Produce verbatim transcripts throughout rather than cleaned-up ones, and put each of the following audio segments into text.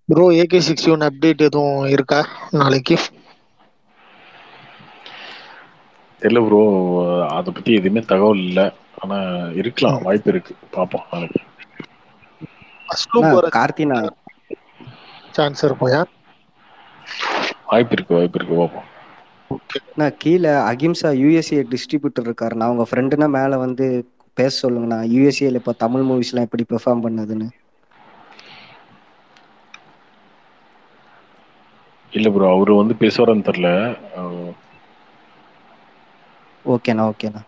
Bro AK sixty one update எதுவும் இருக்கா நாளைக்கு? தெரியல ப்ரோ, அதை பத்தி எதுவுமே தகவல் இல்லை. ஆனா இருக்கலாம், வாய்ப்பு இருக்கு, பார்ப்போம் நாளைக்கு. கார்த்தினா சான்ஸ் இருக்கும்யா? வாய்ப்பு இருக்கு, வாய்ப்பு இருக்கு, பார்ப்போம். நான் கீழே அகிம்சா யூஎஸ்ஏ டிஸ்ட்ரிபியூட்டர் இருக்காரு, நான் உங்க ஃப்ரெண்டுனா மேல வந்து பேச சொல்லுங்கண்ணா. யூஎஸ்ஏல இப்போ தமிழ் மூவிஸ்லாம் எப்படி பெர்ஃபார்ம் பண்ணுதுன்னு. இல்ல ப்ரோ, அவரு வந்து பேசுவாரான்னு தெரியல. ஓகேண்ணா ஓகேண்ணா.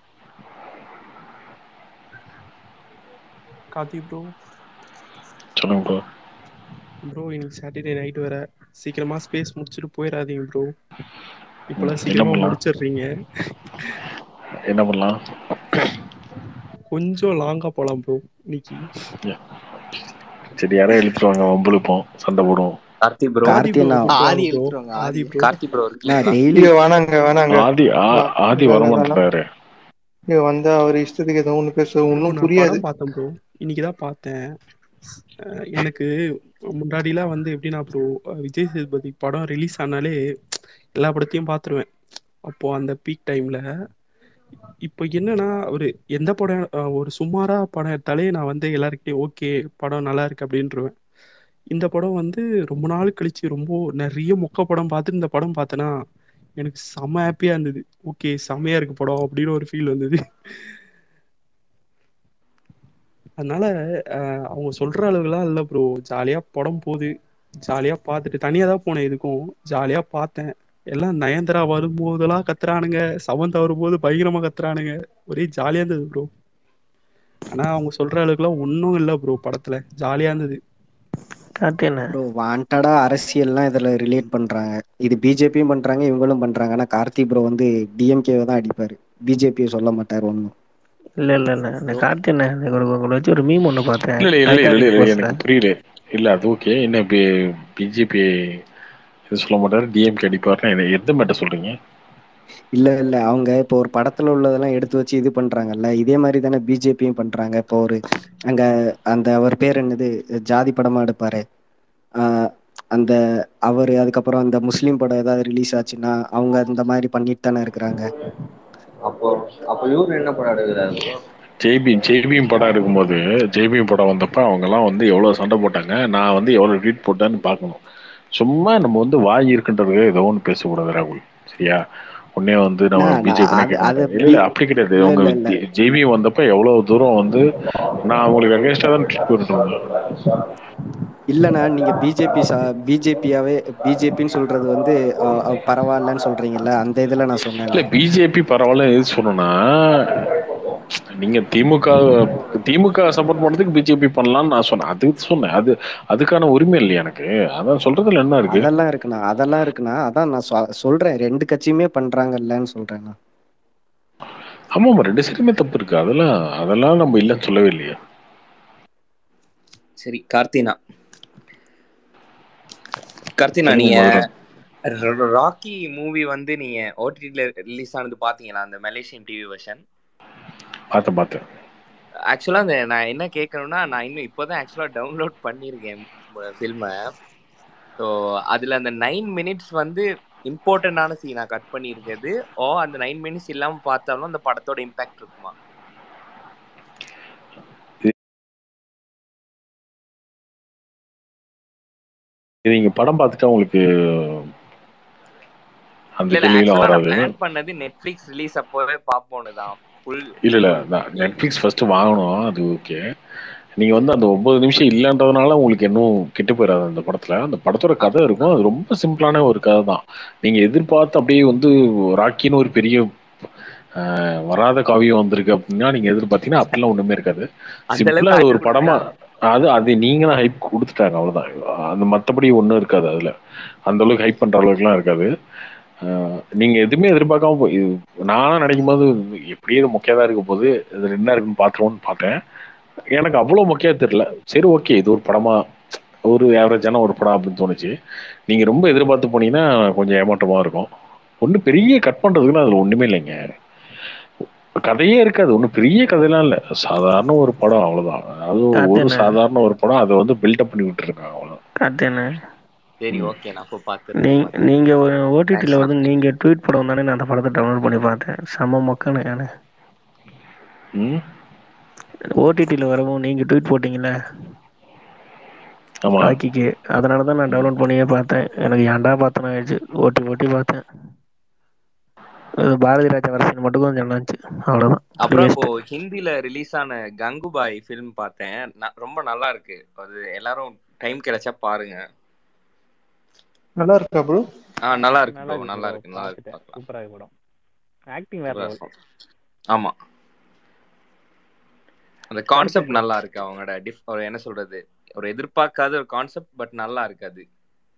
கார்த்திக் ப்ரோ. சொல்லுங்க ப்ரோ. ப்ரோ இன்னைக்கு சாட்டர்டே நைட் வேற, சீக்கிரமா ஸ்பேஸ் முடிச்சுட்டு போயிடாதீங்க ப்ரோ. இப்பெல்லாம் என்ன சீக்கிரமா பண்ணலாம் முடிச்சிடுறீங்க. என்ன பண்ணலாம் கொஞ்சம் லாங்கா போலாம் ப்ரோ இன்னைக்கு. சரி, யாரோ இழுத்துருவாங்க, வம்புழுப்போம், சண்டை போடுவோம். கார்த்திக் ப்ரோ. ஆதி ப்ரோ கார்த்தினா ஆதி ப்ரோ. இழுத்துருவாங்க. ஆதி ப்ரோ. கார்த்திக் ப்ரோ நான் டெய்லி வேணாங்க வேணாங்க. ஆதி ஆ- ஆதி வரமாட்டாரு. வந்தா அவர் இஷ்டத்துக்கு ஏதோ ஒண்ணு பேச ப்ரோ ஒன்னும் நான் புரியாது. படம் பார்த்தேன் ப்ரோ, இன்னைக்குதான் பார்த்தேன். அஹ் எனக்கு முன்னாடிலாம் வந்து எப்படின்னா ப்ரோ, விஜய் சேதுபதி படம் ரிலீஸ் ஆனாலே எல்லா படத்தையும் பார்த்துருவேன் அப்போ அந்த பீக் டைம்ல. இப்போ என்னன்னா ஒரு எந்த படம் அஹ் ஒரு சுமாரா படம் எடுத்தாலே நான் வந்து எல்லாருக்கிட்டையும் ஓகே படம் நல்லா இருக்கு அப்படின்ட்டுருவேன். இந்த படம் வந்து ரொம்ப நாள் கழிச்சு ரொம்ப நிறைய மொக்க படம் பார்த்துட்டு இந்த படம் பார்த்தேன்னா எனக்கு செம ஹாப்பியா இருந்தது. ஓகே செமையா இருக்கு படம் அப்படின்னு ஒரு ஃபீல் வந்தது. அதனால அஹ் அவங்க சொல்ற அளவுலாம் இல்லை ப்ரோ. ஜாலியா படம் போகுது, ஜாலியா பார்த்துட்டு தனியா தான் போனேன், இதுக்கும் ஜாலியா பார்த்தேன். எல்லாம் நயன்தாரா வரும்போதெல்லாம் கத்துறானுங்க, சமந்தா வரும்போது பயங்கரமா கத்துறானுங்க, ஒரே ஜாலியா இருந்தது ப்ரோ. ஆனா அவங்க சொல்ற அளவுக்குலாம் ஒன்றும் இல்லை ப்ரோ, படத்துல ஜாலியா இருந்தது. ப்ரோ வாண்டடா அரசியல்லாம் இதுல ரிலேட் பண்றாங்க. இது பிஜேபியும் பண்றாங்க, இவங்களும் பண்றாங்க. ஆனா கார்த்தி ப்ரோ வந்து டிஎம்கேவை தான் அடிப்பாரு, பிஜேபியை சொல்ல மாட்டார் ஒன்றும். இல்ல இல்ல இல்ல இந்த கார்த்தி என்ன உங்களை வச்சு ஒரு மீம் ஒன்று பார்த்தேன். இல்ல இல்ல இல்ல இல்ல டைட்டானிக் இல்ல போஸ்ல. எனக்கு புரியல. இல்ல அது ஓகே. என்ன பிஜேபி இது சொல்ல மாட்டாரு, டிஎம்கே அடிப்பாருன்னா என்ன- எந்த மேட்டர் சொல்றீங்க? இல்ல இல்ல அவங்க இப்போ ஒரு படத்துல உள்ளதெல்லாம் எடுத்து வச்சு இது பண்றாங்கல்ல, இதே மாதிரி தானே பிஜேபியும் பண்றாங்க. இப்போ ஒரு அங்க அந்த அவர் பேர் என்னது, ஜாதி படமா எடுப்பாரு, ஆஹ் அந்த அவரு, அதுக்கப்புறம் அந்த முஸ்லீம் படம் ஏதாவது ரிலீஸ் ஆச்சுன்னா அவங்க அந்த மாதிரி பண்ணிட்டு தானே இருக்கிறாங்க. அப்போ அப்போ இவரு என்ன படம் எடுக்கிறாரு ப்ரோ? ஜெய்பீம் ஜெய்பீம் படம் எடுக்கும்போது, ஜெய்பீம் படம் வந்தப்ப அவங்க எல்லாம் வந்து எவ்வளவு சண்டை போட்டாங்க, நான் வந்து எவ்வளவு ட்வீட் போட்டேன்னு பார்க்கணும். சும்மா நம்ம வந்து வாய் இருக்குன்றது ஏதோ ஒன்று பேசக்கூடாது ராகுல், சரியா? உடனே வந்து நம்ம நான் நான் பிஜேபினே அது கேட்க அது மாட்டேன். இல்ல பி இல்ல அப்படி கிடையாது. இல்ல அவங்க இல்ல இல்ல ஜெய்பீம் வந்தப்ப எவ்வளவு தூரம் வந்து நான் அவங்களுக்கு அகேன்ஸ்டா தான் ட்வீட் போட்டுட்டு இருந்தேன். இல்லைண்ணா, நீங்க பிஜேபி சா பிஜேபியாவே பிஜேபின்னு சொல்றது வந்து அஹ், அஹ், பரவாயில்லன்னு சொல்றீங்கல்ல, அந்த இதுல நான் இல்ல சொன்னேண்ணா. பிஜேபி பரவாயில்ல எது சொன்னா, நீங்க திமுக திமுக சப்போர்ட் பண்ணதுக்கு பிஜேபி பண்ணலாம்னு நான் சொன்னேன். அது சொன்னேன். அது அதுக்கான உரிமை இல்லையா எனக்கு? அதான் சொல்றதுல என்ன இருக்கு? அதெல்லாம் இருக்குண்ணா, அதெல்லாம் இருக்குண்ணா. அதான் நான் சொ- சொல்றேன், ரெண்டு கட்சியுமே பண்றாங்கல்லன்னு சொல்றேண்ணா. ஆமாமா, ரெண்டு சைடுமே தப்பு இருக்கு. அதெல்லாம் அதெல்லாம் நம்ம இல்லைன்னு சொல்லவே இல்லையா. சரி கார்த்தினா, கார்த்தினா சொல்லுங்க நீங்க மதுரன். ர- ராக்கி மூவி வந்து நீங்க ஓடிடில ரிலீஸ் ஆனது பாத்தீங்களா, அந்த மலேசியன் டிவி வெர்ஷன்? பார்த்தேன் பார்த்தேன். ஆக்சுவலா அந்த நான் என்ன கேட்கணும்னா, நான் இன்னும் இப்போதான் ஆக்சுவலா டவுன்லோட் பண்ணியிருக்கேன் ஃபில்மை. ஸோ அதுல அந்த நைன் மினிட்ஸ் வந்து இம்பார்ட்டன்டான சீனா கட் பண்ணியிருக்கிறது, ஓ அந்த நைன் மினிட்ஸ் இல்லாம பார்த்தாலும் அந்த படத்தோட இம்பாக்ட் இருக்குமா? இது நீங்க படம் பார்த்துட்டா உங்களுக்கு அந்த இல்ல இல்ல கேள்வியெல்லாம் ஆக்சுவலா நான் வராது. பிளான் பண்ணது நெட்ஃபிளிக்ஸ் ரிலீஸ் அப்போவே பார்ப்போன்னு தான். ஃபுல் இல்ல இல்ல ஃபுல் நெட்ஃபிளிக்ஸ் ஃபர்ஸ்ட் வாங்கணும், அது ஓகே. நீங்க வந்து அந்த ஒன்பது நிமிஷம் இல்லைன்றதுனால உங்களுக்கு இன்னும் கெட்டு போயிடாது அந்த படத்துல. அந்த படத்தோட கதை இருக்கும், அது ரொம்ப சிம்பிளான ஒரு கதை தான். நீங்க எதிர்பார்த்து அப்படியே வந்து ராக்கின்னு ஒரு பெரிய ஆஹ், வராத காவியம் வந்திருக்கு அப்படின்னா நீங்க எதிர்பார்த்தீங்கன்னா அப்படிலாம் ஒண்ணுமே இருக்காது. அந்த சிம்பிளா அளவுக்கு அது hype ஒரு படமா, கொடுத்துட்டாங்க. அது அது நீங்க தான் ஹைப் கொடுத்துட்டாங்க, அவ்வளவுதான். அந்த மத்தபடி ஒண்ணும் இருக்காது அதுல. அந்த அளவுக்கு ஹைப் பண்ற அளவுக்குலாம் இருக்காது. ஆஹ், நீங்க எதுவுமே எதிர்பார்க்காம போய் இது நானும் நினைக்கும் போது எப்படியே இது மொக்கையா தான் இருக்க போது, இது என்ன இருக்குன்னு பாத்துருவோம்னு பார்த்தேன். எனக்கு அவ்வளவு மொக்கையா தெரியல. சரி ஓகே, இது ஒரு படமா, ஒரு ஆவரேஜான ஒரு படம் அப்படின்னு தோணுச்சு. நீங்க ரொம்ப எதிர்பார்த்து போனீங்கன்னா கொஞ்சம் ஏமாற்றமா இருக்கும். ஒண்ணு பெரிய கட் பண்றதுக்குன்னு அதுல ஒண்ணுமே இல்லைங்க. கதையே இருக்காது, ஒன்றும் பெரிய கதையெல்லாம் இல்லை, சாதாரண ஒரு படம் அவ்வளவுதான். அது கார்த்தி ஒரு என்ன சாதாரண ஒரு படம், அதை வந்து பில்டப் பண்ணி விட்டுருக்காங்க அவ்வளவுதான். கார்த்தியண்ணே சரி ம். ஓகே, நான் அப்போ பாத்துறேன் நீ பாத்துறேன். நீங்க ஓடிடியில் தேங்க்ஸ்ண்ணா. வந்து நீங்க ட்வீட் போட வந்தானே நான் அந்த படத்தை டவுன்லோட் பண்ணி பார்த்தேன். செம்ம மொக்கண்ணே நானு. ம் ஓடிடியில் வரவும் நீங்க ட்வீட் போட்டீங்கல்ல ஆமா. ராக்கிக்கு, அதனால தான் நான் ம். டவுன்லோட் பண்ணியே பார்த்தேன். எனக்கு ஏன்டா பார்த்தேன்னு ஆயிடுச்சு. ஓட்டி ஓட்டி பார்த்தேன். அது பாரதி ராஜா வரசன் மட்டும் கொஞ்சம் நல்லாச்சு, அவ்வளோதான். அப்புறம் இப்போ வேஸ்ட். ஹிந்தில ரிலீஸ் ஆன கங்குபாய் ஃபிலிம் பார்த்தேன். ந- ரொம்ப நல்லா இருக்கு. அது எல்லாரும் டைம் கிடைச்சா பாருங்க. நல்லா இருக்கா ப்ரோ? ஆ நல்லா இருக்கு நல்லா ப்ரோ, இருக்கு நல்லா ப்ரோ, இருக்கு, நல்லா இருக்கு, பார்த்துட்டேன். பார்க்கலாம். சூப்பராக இருக்கு படம். ஆக்டிங் வேற சூப்பரா லெவல். இருக்கும். ஆமா, அந்த கார்த்தி கான்செப்ட் ப்ரோ. நல்லா இருக்கு. அவங்களோட டிஃப் ஒரு என்ன சொல்றது, ஒரு எதிர்பார்க்காத ஒரு கான்செப்ட், பட் நல்லா இருக்கு அது.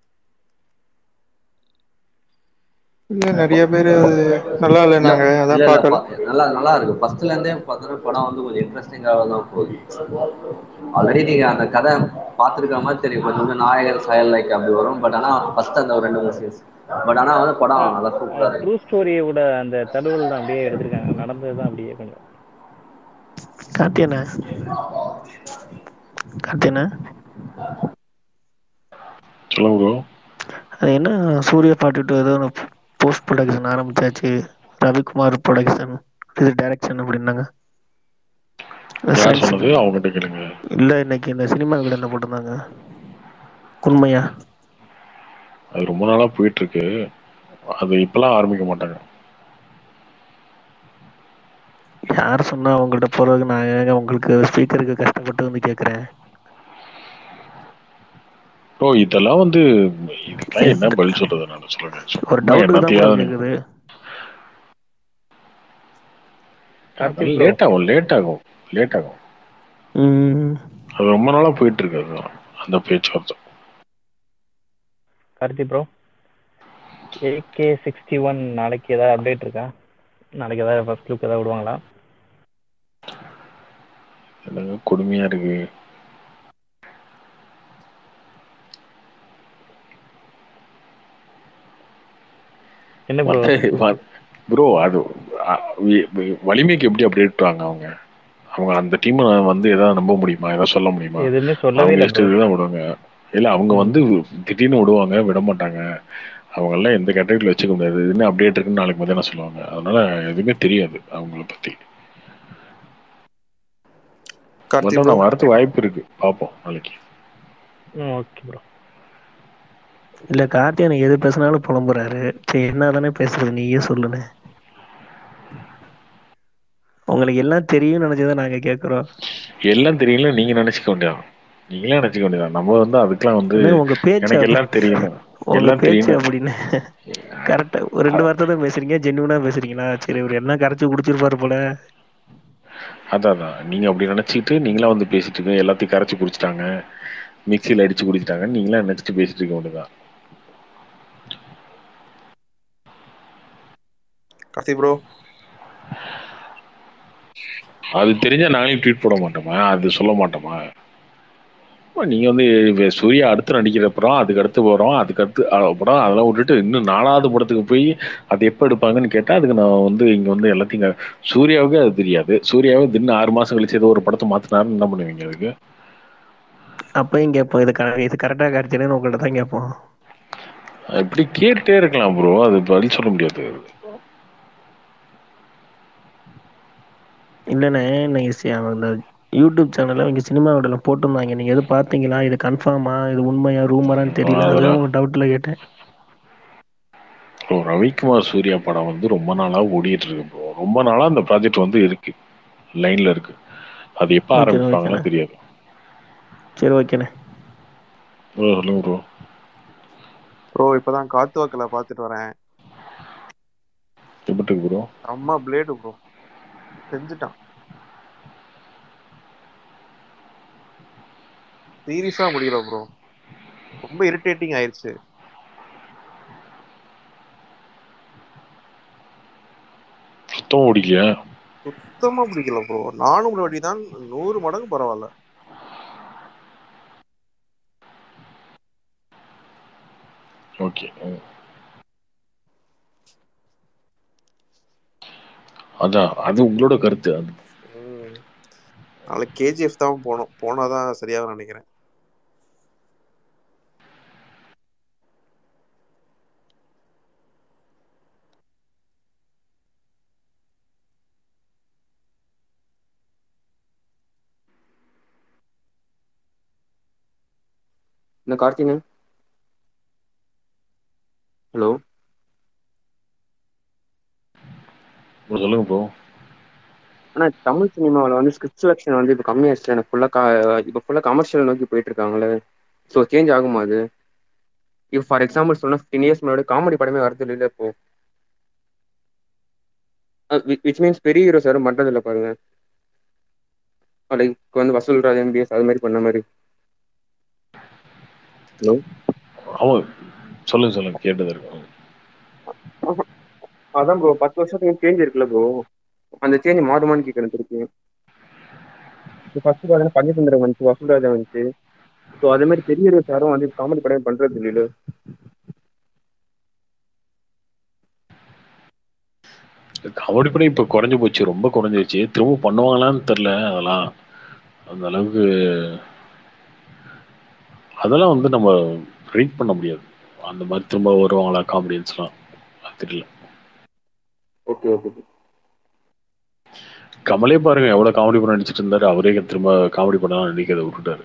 இல்ல நிறைய பேர் அது நல்லா இல்ல இல்லைனாங்க, இல்ல அதான் இல்ல பார்க்கல. ப- நல்லா நல்லா இருக்கு. ஃபர்ஸ்ட்ல இருந்தே பார்த்தோன்னா படம் வந்து கொஞ்சம் இன்ட்ரெஸ்டிங்காக தான் போகுது. ஆல்ரெடி நீங்க அந்த கதை பார்த்துருக்க மாதிரி தெரியும். கொஞ்சம் கொஞ்சம் நாயகர் செயல் லைக் அப்படி வரும். பட் ஆனா ஃபர்ஸ்ட் அந்த ஒரு ரெண்டு மூணு சீன்ஸ், பட் ஆனா வந்து படம் நல்லா சூப்பரா இருக்கு. ட்ரூ ஸ்டோரியோட அந்த தழுவல் தான் அப்படியே எடுத்திருக்காங்க. நடந்தது தான் அப்படியே கொஞ்சம். கார்த்தியண்ணே கார்த்தியண்ணே சொல்லுங்க ப்ரோ. அது என்ன, சூர்யா பாட்டுட்டு ஏதோ போஸ்ட் ப்ரொடக்ஷன் ஆரம்பிச்சாச்சு, ரவிக்குமார் ப்ரொடக்ஷன் இது டைரக்ஷன் அப்படின்னாங்க. யார் சொன்னது? அவங்ககிட்ட கேளுங்க. இல்லை, இன்னைக்கு இந்த சினிமா கடையில் போட்டிருந்தாங்க. உண்மையா? அது ரொம்ப நாளா போயிட்டு இருக்கு. அது இப்பெல்லாம் ஆரம்பிக்க மாட்டாங்க. யார் சொன்னா அவங்கள்ட்ட போகிறதுக்கு நான் ஏங்க உங்களுக்கு ஸ்பீக்கருக்கு கஷ்டப்பட்டு வந்து கேட்குறேன். ப்ரோ இதெல்லாம் வந்து இதுக்கெல்லாம் என்ன பதில் சொல்றது? நான் சொல்லுங்க, ஒரு சும்மா டவுட்டுக்கு தான் ப்ரோ என்னத்தையாவது நீங்க. கேட்குது. கார்த்தி அதெல்லாம் ப்ரோ. லேட் ஆகும் லேட் ஆகும் லேட் ஆகும். ம் அது ரொம்ப நாளா போயிட்டு இருக்கு அதுதான், அந்த பேச்சுவார்த்தை. Karthi bro, AK sixty one நாளைக்கு ஏதாவது அப்டேட் இருக்கா? நாளைக்கு ஏதாவது ஃபர்ஸ்ட் லுக் ஏதாவது விடுவாங்களா? என்னங்க கொடுமையா இருக்கு. என்ன ப்ரோ? ப்ரோ அது அ, வி- வி- வலிமைக்கு எப்படி அப்டேட் வாங்க அவங்க? அவங்க அந்த டீமை வந்து எதாவது நம்ப முடியுமா? எதாவது சொல்ல முடியுமா? எதுவுமே சொல்லவே அவங்க இல்லை ப்ரோ. இஷ்டத்துக்கு தான் விடுவாங்க. இல்ல அவங்க ம். வந்து திடீர்னு விடுவாங்க, விட மாட்டாங்க. அவங்க எல்லாம் எந்த கேட்டகரியில் வச்சுக்க முடியாது. என்ன அப்டேட் இருக்குன்னு நாளைக்கு மத்தியானம் சொல்லுவாங்க. அதனால எதுவுமே தெரியாது அவங்கள பத்தி. கார்த்தி பட் ப்ரோ, நான் வரது வாய்ப்பு இருக்கு, பார்ப்போம் நாளைக்கு. ம் ஓகே ப்ரோ. இல்லை, கார்த்தியனை எது பேசினாலும் புலம்புறாரு. சரி, என்ன தானே பேசுறது, நீயே சொல்லுண்ணே. உங்களுக்கு எல்லாம் தெரியும் நினைச்சதான் நாங்க கேட்குறோம். எல்லாம் தெரியல நீங்க நினைச்சுக்க வேண்டியதான். நீங்களே நினைச்சுக்க வேண்டியதான். நம்ம வந்து அதுக்கெல்லாம் வந்து அண்ணே, உங்க பேச்சு எனக்கு அப்படி, எல்லாம் தெரியணும், உங்க எல்லாம் பேச்சு தெரியணும். அப்படின்னு கரெக்டா ஒரு ரெண்டு வார்த்தை தான் பேசுறீங்க, ஜென்யூனா பேசுறீங்களா? சரி, இவர் என்ன கரைச்சி குடிச்சிருப்பாரு போல. அதான் அதான் நீங்க அப்படி நினைச்சிட்டு நீங்களா வந்து பேசிட்டு இருக்க, எல்லாத்தையும் கரைச்சி குடிச்சிட்டாங்க, மிக்சியில் அடிச்சு குடிச்சிட்டாங்கன்னு நீங்களா நினைச்சிட்டு பேசிட்டு இருக்க வேண்டியதான். கார்த்தி ப்ரோ, அது தெரிஞ்சா நாங்களே ட்வீட் போட மாட்டோமா? அது சொல்ல மாட்டோமா? அப்ப நீங்க வந்து வே- சூர்யா அடுத்து நடிக்கிற படம், அதுக்கு அடுத்து போறோம், அதுக்கு அடுத்து அஹ், படம், அதெல்லாம் விட்டுட்டு இன்னும் நாலாவது படத்துக்கு போய் அது எப்போ எடுப்பாங்கன்னு கேட்டா அதுக்கு நான் வந்து இங்க வந்து எல்லாத்தையும் க- சூர்யாவுக்கு அது தெரியாது. சூர்யாவே திடீர்னு ஆறு மாசம் கழிச்சு ஏதோ ஒரு படத்தை மாத்தினாருன்னு என்ன பண்ணுவீங்க அதுக்கு? அப்பயும் கேட்போம், இது க- இது கரெக்டா கார்த்தியன்னு உங்கள்ட்ட தான் கேட்போம். இப்படி கேட்டே இருக்கலாம் ப்ரோ, அது பதில் சொல்ல முடியாது. இல்லைண்ணே, இன்னைக்கு சி- அந்த யூடியூப் சேனல்ல இங்க சினிமா விடல போட்டிருந்தாங்க. நீங்க எது பார்த்தீங்களா? இது கன்ஃபார்மா, இது உண்மையா, ரூமரான்னு தெரியல. அதுதான் அதெல்லாம் உங்க டவுட்ல கேட்டேன். ப்ரோ ரவிக்குமார் சூர்யா படம் வந்து ரொம்ப நாளா ஓடிட்டு இருக்கு ப்ரோ. ரொம்ப நாளா அந்த ப்ராஜெக்ட் வந்து இருக்கு, லைன்ல இருக்கு. அது எப்போ ஓகேண்ணே ஓகேண்ணே ஆரம்பிப்பாங்கன்னு தெரியாது. சரி ஓகேண்ணே. ப்ரோ சொல்லுங்க ப்ரோ. ப்ரோ இப்பதான் காத்து வாக்குல பாத்துட்டு வரேன். எப்படி ப்ரோ? அம்மா பிளேடு ப்ரோ செஞ்சுட்டான். சீரியஸா முடியல ப்ரோ, ரொம்ப இரிட்டேட்டிங் ஆயிடுச்சு. சுத்தம் ஓடிக்கலையா? சுத்தமா பிடிக்கல ப்ரோ. நானும் ஒரு வாட்டி தான், நூறு மடங்கு பரவாயில்ல. ஓகே. அதான் அது உங்களோட கருத்து. அது ம் நாளைக்கு கேஜிஎஃப் தான் போனோம், போனாதான் சரியாக நினைக்கிறேன். இந்த கார்த்தினு ஹலோ ப்ரோ சொல்லுங்க ப்ரோ. ஆனா தமிழ் சினிமாவில் வந்து ஸ்கிரிப்ட் செலெக்ஷன் வந்து இப்போ கம்மியாச்சு. எனக்கு ஃபுல்லாக கா இப்போ ஃபுல்லாக கமர்ஷியல் நோக்கி போயிட்டு இருக்காங்களே. ஸோ சேஞ்ச் ஆகுமா அது? இப்போ ஃபார் எக்ஸாம்பிள் சொன்னால் ஃபிஃப்டீன் இயர்ஸ் முன்னாடி காமெடி படமே வரது இல்லை இப்போ. விச் மீன்ஸ் பெரிய ஹீரோஸ் யாரும் பண்ணுறது இல்லை பாருங்க. லைக் வந்து வசூல் ராஜ் எம்பிஎஸ் அது மாதிரி பண்ண மாதிரி. ஹலோ அவன் சொல்லுங்க சொல்லுங்க கேட்டது இருக்கும். அதான் ப்ரோ பத்து வருஷத்துக்கு சேஞ்ச் இருக்குல்ல ப்ரோ. அந்த சேஞ்ச் மாறுமான்னு கேட்குறேன் திருப்பி. இப்போ ஃபர்ஸ்ட் பார்த்தீங்கன்னா பஞ்சதந்திரம் வந்துச்சு, வசூல் ராஜா வந்துச்சு. ஸோ அதே மாதிரி பெரிய ஹீரோஸ் யாரும் வந்து காமெடி படமே பண்றது இல்லைல்ல. காமெடி படம் இப்போ குறைஞ்சு போச்சு, ரொம்ப குறைஞ்சிருச்சு. திரும்ப பண்ணுவாங்களான்னு தெரில. அதெல்லாம் அந்த அளவுக்கு அதெல்லாம் வந்து நம்ம ரீட் பண்ண முடியாது. அந்த மாதிரி திரும்ப வருவாங்களா காமெடியன்ஸ்லாம் தெரியல. Okay okay. கமலே பாருங்க எவ்வளவு காமெடி படம் நடிச்சிட்டு இருந்தாரு, அவரே திரும்ப காமெடி படம் நடிக்கிறத விட்டுட்டாரு.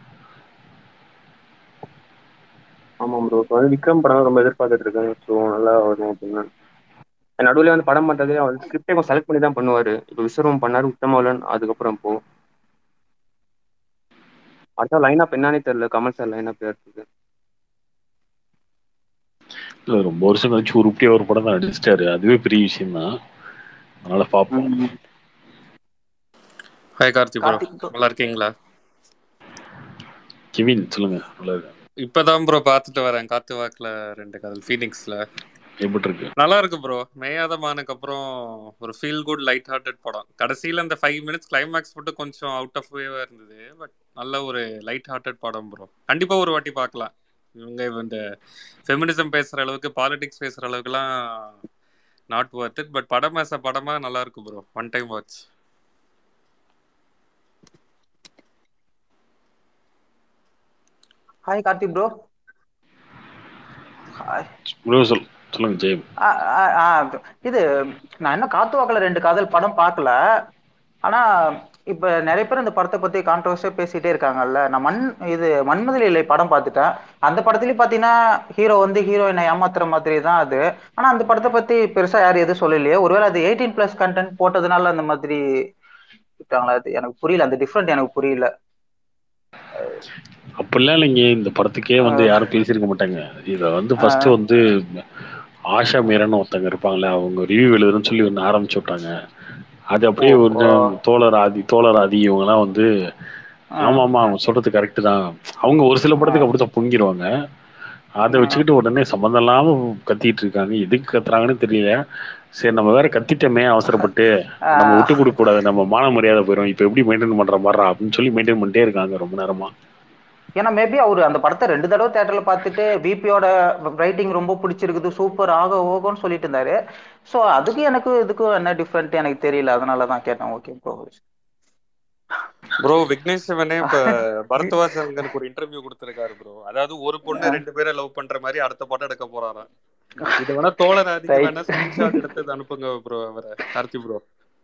ஆமாம் ப்ரோ. இப்போ வந்து விக்ரம் படம் ரொம்ப எதிர்பார்த்துட்டு இருக்கேன். ஸோ நல்லா வரும் அப்படின்னா நடுவில் வந்து படம் பண்ணுறதே அவர் ஸ்கிரிப்டே கொஞ்சம் செலக்ட் பண்ணி தான் பண்ணுவார். இப்போ விஸ்வரூபம் பண்ணார், உத்தமவலன், அதுக்கப்புறம் இப்போ அடுத்த லைனப் என்னன்னே தெரியல. கமல் சார் லைனப் இருக்குது. இல்லை ரொம்ப வருஷம் கழிச்சு உருப்படியா ஒரு படம் தான் நடிச்சிட்டாரு, அதுவே பெரிய விஷயம் தான். அதனால பார்ப்போம். Hi Karthi bro, Karthik bro நல்லா இருக்கீங்களா? கிவின் சொல்லுங்க. நல்லா இருக்கு. இப்பதான் ப்ரோ பார்த்துட்டு வரேன் காத்து வாக்குல ரெண்டு காதல் ஃபீனிக்ஸ்ல. எப்படி இருக்கு? நல்லா இருக்கு ப்ரோ. மேயாதமானுக்கு அப்புறம் ஒரு ஃபீல் குட் லைட் ஹார்ட்டட் படம். கடைசியில் அந்த ஃபைவ் மினிட்ஸ் கிளைமேக்ஸ் மட்டும் கொஞ்சம் அவுட் ஆஃப் வேவா இருந்தது. பட் நல்ல ஒரு லைட் ஹார்ட்டட் படம் ப்ரோ. கண்டிப்பா ஒரு வாட்டி பார்க்கலாம். இவங்க இந்த ஃபெமினிசம் பேசுற அளவுக்கு, பாலிடிக்ஸ் பேசுற அளவுக்குலாம் நாட் ஒர்த் இட். பட் படம் மேச படமா நல்லா இருக்கு bro. One time watch. Hi Karthik bro. Hi. Bro சொல் சொல்லுங்க ஜெயம். ஆ, ஆ, ஆ, இது நான் இன்னும் காத்து வாக்குல ரெண்டு காதல் படம் பார்க்கல. ஆனா இப்ப நிறைய பேர் இந்த படத்தை பத்தி கான்ட்ரவர்சியா பேசிட்டே இருக்காங்கல்ல. நான் மண் இது மன்மதலிலை படம் பார்த்துட்டேன். அந்த படத்துலயும் பாத்தீங்கன்னா ஹீரோ வந்து ஹீரோயினை ஏமாத்துற மாதிரி தான் அது. ஆனா அந்த படத்தை பத்தி பெருசா யாரும் எதுவும் சொல்லலையே. ஒருவேளை அது எயிட்டீன் பிளஸ் கண்டென்ட் போட்டதுனால அந்த மாதிரி விட்டாங்களா? அது எனக்கு புரியல. அந்த டிஃப்ரெண்ட் எனக்கு புரியல. அப்படிலாம் இல்லைங்க, இந்த படத்துக்கே வந்து யாரும் பேசியிருக்க மாட்டாங்க. இதை வந்து ஃபர்ஸ்ட் வந்து ஆஷா மீரன்னு ஒருத்தங்க இருப்பாங்களே, அவங்க ரிவ்யூ எழுதுறேன்னு சொல்லி ஒன்று ஆரம்பிச்சு விட்டாங்க. அது அப்படியே கொஞ்சம் தோழர் ஆதி தோழர் ஆதி இவங்கெல்லாம் வந்து ஆமா ஆமா அவங்க சொல்றது கரெக்டு தான். அவங்க ஒரு சில படத்துக்கு அப்படித்தான் பொங்கிடுவாங்க. அதை வச்சுக்கிட்டு உடனே சம்மந்தம் இல்லாம கத்திட்டு இருக்காங்க. எதுக்கு கத்துறாங்கன்னு தெரியல. சரி நம்ம வேற கத்திட்டோமே அவசரப்பட்டு, நம்ம விட்டு கொடுக்க கூடாது, நம்ம மான மரியாதை போயிடும், இப்ப எப்படி மெயின்டைன் பண்ற மாதிரி அப்படின்னு சொல்லி மெயின்டைன் பண்ணிட்டே இருக்காங்க ரொம்ப நேரமா. ஏன்னா மேபி அவரு அந்த படத்தை ரெண்டு தடவை தியேட்டர்ல பார்த்துட்டு பிபியோட ரைட்டிங் ரொம்ப பிடிச்சிருக்குது, சூப்பர் ஆக ஓகோன்னு சொல்லிட்டு இருந்தாரு. ஸோ அதுக்கு எனக்கு இதுக்கும் என்ன டிஃப்ரெண்ட் எனக்கு தெரியல. அதனாலதான் கேட்டேன். Okay bro. ப்ரோ விக்னேஷ் சிவனே இப்ப பரத்வாஜனுக்கு ஒரு இன்டர்வியூ கொடுத்திருக்காரு ப்ரோ. அதாவது ஒரு பொண்ணு ரெண்டு பேரை லவ் பண்ற மாதிரி அடுத்த படம் எடுக்க போறாராம். இது வேணா தோழர் ஆதிக்கு வேணா ஸ்கிரீன்ஷாட் எடுத்து அனுப்புங்க ப்ரோ. அவரை கார்த்தி ப்ரோ.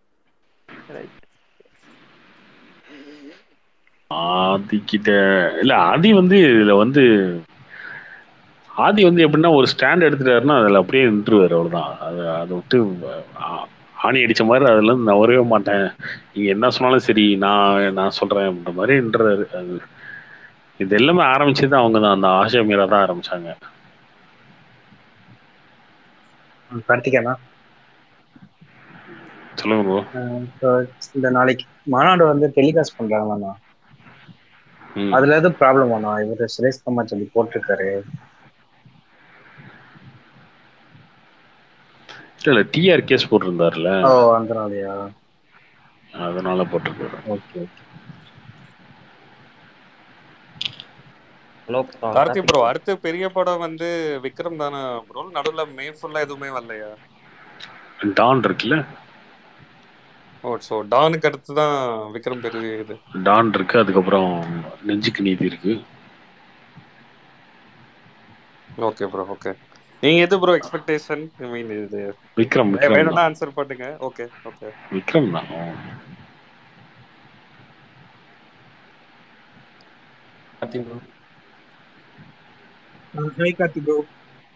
ஆதி கிட்ட இல்ல, ஆதி வந்து இதுல வந்து ஆதி வந்து எப்படின்னா ஒரு ஸ்டாண்ட் எடுத்துட்டாருன்னா அதுல அப்படியே நின்றுவாரு, அவ்வளவுதான். அது அதை விட்டு ஆ- ஆணி அடிச்ச மாதிரி அதுல இருந்து நான் வரவே மாட்டேன், நீங்க என்ன சொன்னாலும் சரி நான் நான் சொல்றேன் அப்படின்ற மாதிரி நின்றாரு. அது இது எல்லாமே ஆரம்பிச்சது அவங்க தான், அந்த ஆஷா மீரா தான் ஆரம்பிச்சாங்க. கார்த்திகேனா சொல்லுங்க ப்ரோ. இப்போ இந்த நாளைக்கு மாநாடு வந்து டெலிகாஸ்ட் பண்றாங்களாண்ணா, ம். அதுல எதுவும் ப்ராப்ளம் ஆனா இவரு சுரேஷ் கமால் சொல்லி போட்டிருக்காரு. இல்ல டிஆர் கேஸ் போட்டிருந்தாருல, ஓ அதனாலயா? அதனால போட்டிருக்காரு. Okay okay. Hello Karthi bro, அடுத்து பெரிய படம் வந்து விக்ரம் தானே ப்ரோ? நடுவுல மே ஃபுல்லா எதுவுமே வரலையா? டான் இருக்குல்ல. ஓ ஸோ டானுக்கு அடுத்து தான் விக்ரம் பெரிய இது. டான் இருக்கு, அதுக்கப்புறம் நெஞ்சுக்கு நீதி இருக்கு. Okay bro. ஓகே, நீங்க எது ப்ரோ எக்ஸ்பெக்டேஷன்? ஐ மீன் இது விக்ரம் விக்ரம் வேணும்னா தான். ஆன்சர் பண்ணுங்க. Okay okay. விக்ரம் தான். Hi Karthik bro.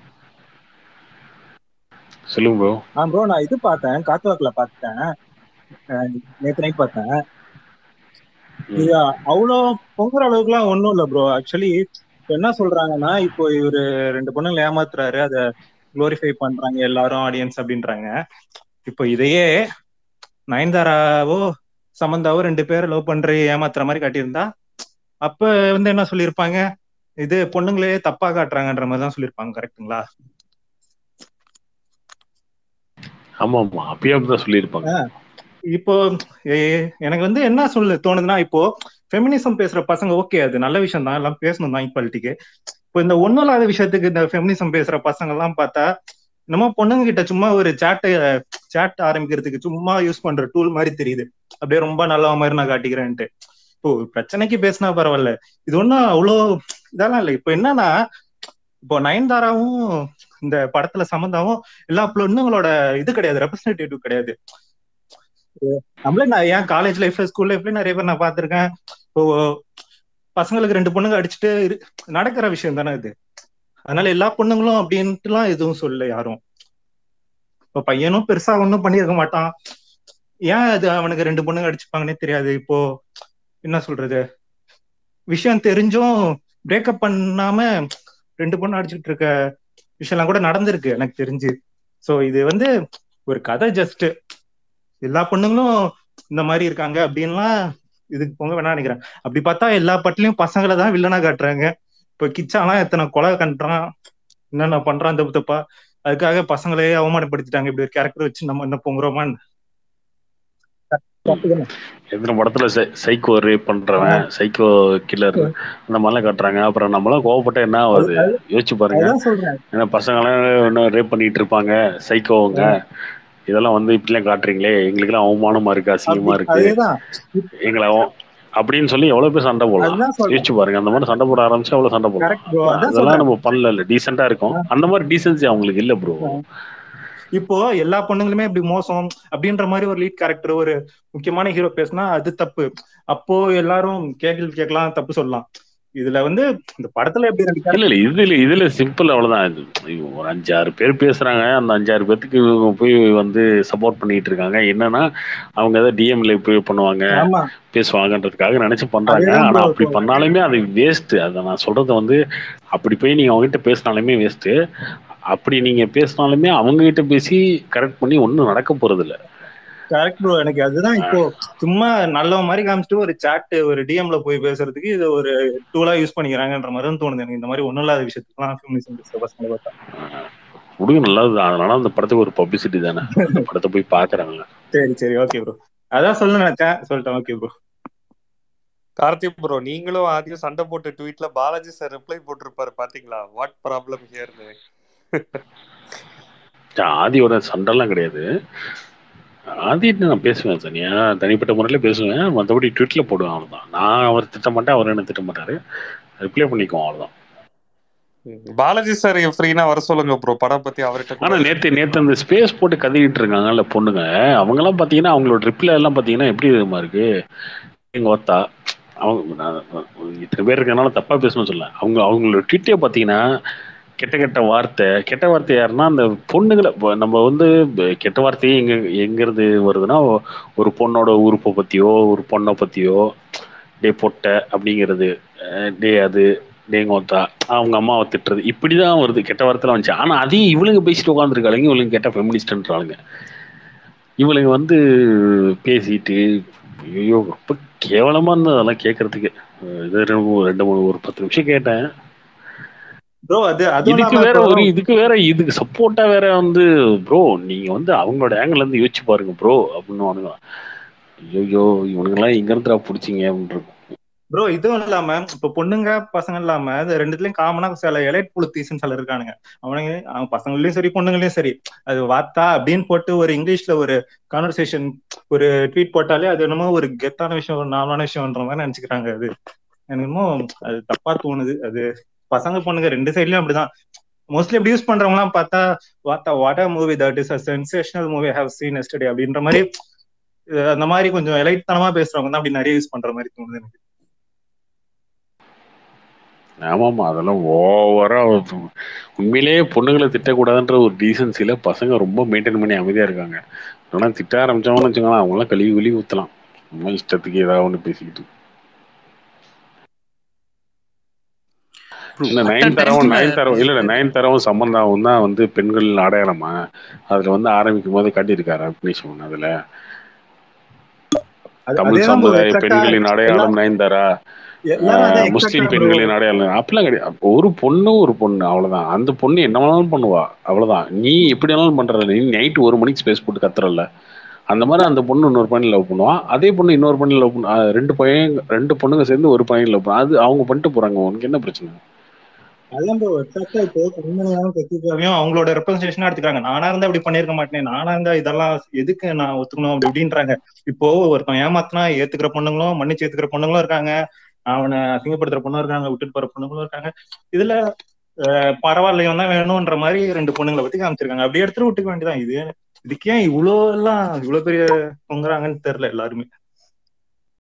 சொல்லுங்க ப்ரோ. ஆ ப்ரோ, நான் இது பார்த்தேன், காத்துவாக்குல பார்த்தேன், நேற்று நைட் பார்த்தேன். இது அவ்வளோ பொங்குற அளவுக்குலாம் ஒன்றும் இல்லை ப்ரோ. ஆக்சுவலி என்ன சொல்றாங்கன்னா, இப்போ இவரு ரெண்டு பொண்ணுங்களை ஏமாத்துறாரு, அதை குளோரிஃபை பண்றாங்க எல்லாரும் ஆடியன்ஸ் அப்படின்றாங்க. இப்போ இதையே நயன்தாராவோ சமந்தாவோ ரெண்டு பேரும் லவ் பண்ற ஏமாத்துற மாதிரி காட்டியிருந்தா அப்ப வந்து என்ன சொல்லியிருப்பாங்க, இது பொண்ணுங்களே தப்பா காட்டுறாங்கன்ற மாதிரி தான் சொல்லியிருப்பாங்க. கரெக்டுங்களா? ஆமா ஆமா, அப்பயே அப்படிதான் சொல்லியிருப்பாங்க. இப்போ எ- எனக்கு வந்து என்ன சொல்ல தோணுதுன்னா, இப்போ ஃபெமினிசம் பேசுற பசங்க ஓகே, அது நல்ல விஷயம் தான், எல்லாம் பேசணும் தான் ஈக்வாலிட்டிக்கு. இப்போ இந்த ஒண்ணும் இல்லாத விஷயத்துக்கு இந்த ஃபெமினிசம் பேசுற பசங்க எல்லாம் பார்த்தா நம்ம பொண்ணுங்க கிட்ட சும்மா ஒரு சேட்டை சேட் ஆரம்பிக்கிறதுக்கு சும்மா யூஸ் பண்ற டூல் மாதிரி தெரியுது. அப்படியே ரொம்ப நல்ல மாதிரி நான் காட்டிக்கிறேன்ட்டு. இப்போ பிரச்சனைக்கு பேசினா பரவாயில்ல, இது ஒன்றும் அவ்வளோ இதெல்லாம் இல்லை. இப்போ என்னன்னா, இப்போ நயன்தாராவும் இந்த படத்துல சமந்தாவும் எல்லா பொண்ணுங்களோட இது கிடையாது, ரெப்ரஸன்டேட்டிவ் கிடையாது. நம்மளே நான் ஏன் காலேஜ் லைஃப்ல ஸ்கூல் லைஃப்ல நிறைய பேர் நான் பார்த்திருக்கேன். இப்போ பசங்களுக்கு ரெண்டு பொண்ணுங்க அடிச்சுட்டு இரு- நடக்கிற விஷயம் தானே இது. அதனால எல்லா பொண்ணுங்களும் அப்படின்ட்டுலாம் எதுவும் சொல்லல யாரும். இப்போ பையனும் பெருசா ஒன்றும் பண்ணியிருக்க மாட்டான், ஏன் அது அவனுக்கு ரெண்டு பொண்ணுங்க அடிச்சுப்பாங்கன்னே தெரியாது. இப்போ என்ன சொல்றது, விஷயம் தெரிஞ்சும் பிரேக்கப் பண்ணாம ரெண்டு பொண்ணு அடிச்சுட்டு இருக்க விஷயம்லாம் கூட நடந்திருக்கு எனக்கு தெரிஞ்சு. சோ இது வந்து ஒரு கதை, ஜஸ்ட் எல்லா பொண்ணுங்களும் இந்த மாதிரி இருக்காங்க அப்படின்லாம் இதுக்கு போங்க வேணா நினைக்கிறேன். அப்படி பார்த்தா எல்லா பட்டிலையும் பசங்களை தான் வில்லனா காட்டுறாங்க. இப்போ கிச்சாலாம் எத்தனை கொலை கண்டுறான், என்னென்ன பண்றான் தப்பு தப்பா, அதுக்காக பசங்களையே அவமானப்படுத்திட்டாங்க. இப்படி ஒரு கேரக்டர் வச்சு நம்ம என்ன பொங்குறோமான்னு. எத்தனை படத்துல சைக்கோ ரேப் பண்றவன், சைக்கோ கில்லர் அந்த மாதிரிலாம் காட்டுறாங்க. அப்புறம் நம்மளாம் கோவப்பட்ட என்ன ஆகுது யோசிச்சு பாருங்க. அதுதான் சொல்றேன். ஏன்னா பசங்களாம் இன்னும் ரேப் பண்ணிட்டு இருப்பாங்க, சைக்கோவுங்க. இதெல்லாம் வந்து இப்படிலாம் காட்டுறீங்களே, எங்களுக்கெல்லாம் அவமானமா இருக்கு, அசிங்கமா அப்படி இருக்கு, அதேதான் எங்களை அவ- அப்படின்னு சொல்லி எவ்வளவு பேர் சண்டை போடலாம். அதுதான் சொல்றேன். யோசிச்சு பாருங்க, அந்த மாதிரி சண்டை போட ஆரம்பிச்சு அவ்வளவு சண்டை போடலாம். கரெக்ட் ப்ரோ, அப்ப அதான் அதெல்லாம் சொல்றேன். நம்ம பண்ணல, இல்ல டீசெண்டா இருக்கும். அந்த மாதிரி டீசென்சி அவங்களுக்கு இல்ல ப்ரோ. இப்போ எல்லா பொண்ணுங்களுமே இப்படி மோசம் அப்படின்ற மாதிரி ஒரு லீட் கேரக்டர், ஒரு முக்கியமான ஹீரோ பேசினா அது தப்பு. அப்போ எல்லாரும் கேள்வி கேட்கலாம், தப்பு சொல்லலாம். இதுல வந்து இந்த படத்துல எப்படி ரெண்டு இல்ல இல்ல கேரக்டர் இதுல இதுல சிம்பிள் அவ்வளவுதான். இது இவங்க ஒரு அஞ்சாறு பேர் பேசுறாங்க, அந்த அஞ்சாறு பேத்துக்கு இவங்க போய் வந்து சப்போர்ட் பண்ணிட்டு இருக்காங்க. என்னன்னா அவங்க ஏதாவது டிஎம்ல போய் பண்ணுவாங்க, ஆமா பேசுவாங்கன்றதுக்காக நினைச்சு பண்றாங்க. அதேதான் ஆனா ப்ரோ. அப்படி பண்ணாலுமே அது வேஸ்ட். அதை நான் சொல்றது வந்து, அப்படி போய் நீங்க அவங்க கிட்ட பேசினாலுமே வேஸ்ட். அப்படி நீங்க பேசினாலுமே அவங்க கிட்ட பேசி கரெக்ட் பண்ணி ஒன்றும் நடக்க போறது இல்ல. கரெக்ட் ப்ரோ, எனக்கு அதுதான். இப்போ சும்மா நல்ல மாதிரி காமிச்சிட்டு ஒரு சாட் ஒரு டிஎம்ல போய் பேசுறதுக்கு இது ஒரு டூலா யூஸ் பண்ணிக்கிறாங்கன்ற மாதிரி தான் தோணுது எனக்கு. இந்த மாதிரி ஒண்ணும் இல்லாத விஷயத்துக்குலாம் ஃபெமினிசம் பேசுற பசங்களை பார்த்தா. முடியும் நல்லது. அதனால அந்த படத்துக்கு ஒரு பப்ளிசிட்டி தானே, அந்த படத்தை போய் பாக்குறாங்க. சரி சரி, ஓகே ப்ரோ, அதான் சொல்ல நினைச்சேன், சொல்லிட்டேன். Okay bro. கார்த்திக் ப்ரோ, நீங்களும் ஆதியும் சண்டை போட்டு ட்வீட்ல பாலாஜி சார் ரிப்ளை போட்டிருப்பாரு பாத்தீங்களா, வாட் ப்ராப்ளம் ஹியர்னு. ஆதியோட சண்டைலாம் கிடையாது. ஆதிட்டு நான் பேசுவேன் தனியா, தனிப்பட்ட முறையில பேசுவேன். மற்றபடி ட்விட்ல போடுவேன், அவ்வளவுதான். நான் அவர் திட்ட மாட்டேன், அவர் என்ன திட்ட மாட்டாரு. ரிப்ளை பண்ணிக்குவோம், அவ்வளவுதான். பாலாஜி சார் ஃப்ரீனா வர சொல்லுங்க ப்ரோ, படம் பத்தி அவர்கிட்ட ஆனா கூட. நேத்து நேத்து அந்த ஸ்பேஸ் போட்டு கத்திக்கிட்டு இருக்காங்கல்ல பொண்ணுங்க, அவங்க எல்லாம் பாத்தீங்கன்னா அவங்களோட ரிப்ளை எல்லாம் பாத்தீங்கன்னா எப்படி தெரியுமா இருக்கு. எங்க ஒத்தா அவங்க நான் இத்தனை பேர் இருக்கனால தப்பா பேசணும்னு சொல்ல, அவங்க அவங்களோட ட்விட்டே பாத்தீங்கன்னா கெட்ட கெட்ட வார்த்தை. கெட்ட வார்த்தை யாருன்னா அந்த பொண்ணுங்களை, இப்போ நம்ம வந்து ப- கெட்ட வார்த்தையே எங்க எங்கிருந்து வருதுன்னா, ஒரு பொண்ணோட உறுப்பை பத்தியோ ஒரு பொண்ணை பத்தியோ, டே பொட்டை அப்படிங்கிறது, அஹ் டே அது, டேங்கோத்தா, அவங்க அம்மாவை திட்டுறது, இப்படிதான் வருது. கெட்ட வார்த்தைலாம் வந்துச்சு. ஆனா அதையும் இவளுங்க பேசிட்டு உட்காந்துருக்காளுங்க. இவளுங்க கெட்ட ஃபெமினிஸ்ட்ன்றாளுங்க. இவளுங்க வந்து பேசிட்டு, ஐயோ ரொம்ப கேவலமா இருந்தது அதெல்லாம் கேட்கறதுக்கு. அஹ் இது ரெண்டு ரெண்டு மூணு ஒரு பத்து நிமிஷம் கேட்டேன். ப்ரோ அது அதுவும் இதுக்கு இல்லாம வேற இப்போ ஒரு இதுக்கு வேற இதுக்கு சப்போர்ட்டா வேற வந்து, ப்ரோ நீங்க வந்து அவங்களோட ஆங்கிள் இருந்து யோசிச்சு பாருங்க ப்ரோ அப்படின்னு. ஐயோ இவனுங்கெல்லாம் எங்க இருந்தா பிடிச்சிங்க அப்படின்னு. ப்ரோ இதுவும் இல்லாம இப்ப பொண்ணுங்க பசங்க இல்லாம இது ரெண்டுத்துலயும் காமனா சில எலைட் புலித்தீசன் சில இருக்கானுங்க. அவனுங்க அவங்க பசங்களையும் சரி பொண்ணுங்களையும் சரி, அது வாத்தா அப்படின்னு போட்டு ஒரு இங்கிலீஷ்ல ஒரு கான்வர்சேஷன் ஒரு ட்வீட் போட்டாலே அது என்னமோ ஒரு கெத்தான விஷயம், ஒரு நார்மலான விஷயம்ன்ற மாதிரி நினைச்சுக்கிறாங்க. அது என்னமோ அது தப்பா தோணுது. அது பசங்க பொண்ணுங்க ரெண்டு சைட்லயும் அப்படிதான். மோஸ்ட்லி எப்படி யூஸ் பண்றவங்க எல்லாம் பார்த்தா, what what a movie that is a sensational movie have seen yesterday அப்படின்ற மாதிரி, அஹ் அந்த மாதிரி கொஞ்சம் எலைட் தனமா பேசுறவங்க தான் அப்படி நிறைய யூஸ் பண்ற மாதிரி தோணுது எனக்கு. ஆமாமா அதெல்லாம் ஓவரா உண்மையிலேயே பொண்ணுங்களை திட்டக்கூடாதுன்ற ஒரு டீசன்சில பசங்க ரொம்ப மெயின்டைன் பண்ணி அமைதியா இருக்காங்க. ஆனா திட்ட ஆரம்பிச்சோம்னு வச்சுக்கோங்களேன், அவங்களாம் கழுவி கழுவி ஊத்தலாம். ரொம்ப இஷ்டத்துக்கு ஏதாவது ஒன்று பேசிக்கிட்டு. ப்ரோ இந்த அட் அ நயன் தரவும் டைம்ல நயன் தரவும் இல்ல இல்ல நயன் தரவும் சம்பந்தாவும் தான் வந்து பெண்கள் அடையாளமா அதுல வந்து ஆரம்பிக்கும் போது காட்டியிருக்காரு அக்னேஷன். அதுல அது தமிழ் அதேதான் ப்ரோ சமுதாய எக்ஸாக்டா. பெண்களின் எல்லா அடையாளம் நயன்தாரா, எல்லாரும் அதான் எக்ஸாக்டா முஸ்லீம் ப்ரோ. பெண்களின் அடையாளம் அப்படிலாம் கிடையாது. அப்போ ஒரு பொண்ணு ஒரு பொண்ணு அவ்வளவுதான். அந்த பொண்ணு என்ன வேணாலும் பண்ணுவா அவ்வளவுதான். நீ எப்படி வேணாலும் பண்றது. நீ நைட் ஒரு மணிக்கு ஸ்பேஸ் போட்டு கத்துறல அந்த மாதிரி அந்த பொண்ணு இன்னொரு பையன் லவ் பண்ணுவான். அதே பொண்ணு இன்னொரு பையன் லவ் பண்ணு அஹ் ரெண்டு பையன் ரெண்டு பொண்ணுங்க சேர்ந்து ஒரு பையன் லவ் பண்ணும். அது அவங்க பண்ணிட்டு போறாங்க. உனக்கு என்ன பிரச்சனை? அதான் ப்ரோ எக்ஸாக்டா இப்போ கண்மணியாவும் கத்திரிக்காவையும் அவங்களோட ரெப்ரஸன்டேஷனா எடுத்துக்காங்க. நானா இருந்தா இப்படி பண்ணிருக்க மாட்டேன், நானா இருந்தா இதெல்லாம் எதுக்கு நான் ஒத்துக்கணும் அப்படி இப்படின்றாங்க. இப்போ ஒருத்தன் ஏமாத்தினா ஏத்துக்கிற பொண்ணுங்களும் மன்னிச்சு ஏத்துக்கிற பொண்ணுங்களும் இருக்காங்க, அவனை அசிங்கப்படுத்துற பொண்ணும் இருக்காங்க, விட்டுட்டு போற பொண்ணுங்களும் இருக்காங்க. இதுல அஹ் பரவாயில்லையும் தான் வேணும்ன்ற மாதிரி ரெண்டு பொண்ணுங்களை பத்தி காமிச்சிருக்காங்க. அப்படியே எடுத்துட்டு விட்டுக்க வேண்டியதான். இது இதுக்கே இவ்வளோ எல்லாம் இவ்வளவு பெரிய பொங்குறாங்கன்னு தெரியல எல்லாருமே.